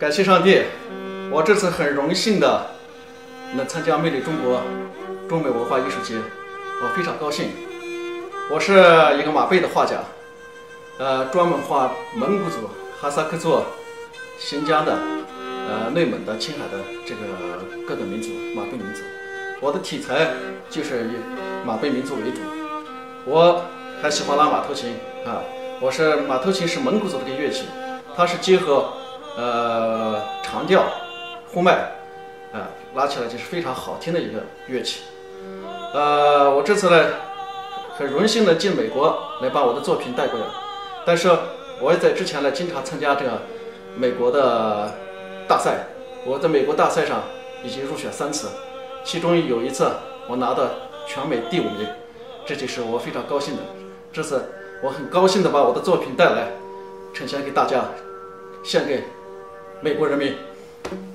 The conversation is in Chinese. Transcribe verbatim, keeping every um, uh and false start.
感谢上帝，我这次很荣幸的能参加魅力中国中美文化艺术节，我非常高兴。我是一个马背的画家，呃，专门画蒙古族、哈萨克族、新疆的、呃内蒙的、青海的这个各个民族马背民族。我的题材就是以马背民族为主。我还喜欢拉马头琴啊，我是马头琴是蒙古族的一个乐器，它是结合呃长调、呼麦，啊，拉起来就是非常好听的一个乐器。呃，我这次呢很荣幸的进美国来把我的作品带过来，但是我也在之前呢经常参加这个美国的大赛，我在美国大赛上已经入选三次，其中有一次我拿到全美第五名，这就是我非常高兴的。这次我很高兴的把我的作品带来，呈现给大家，献给美国人民。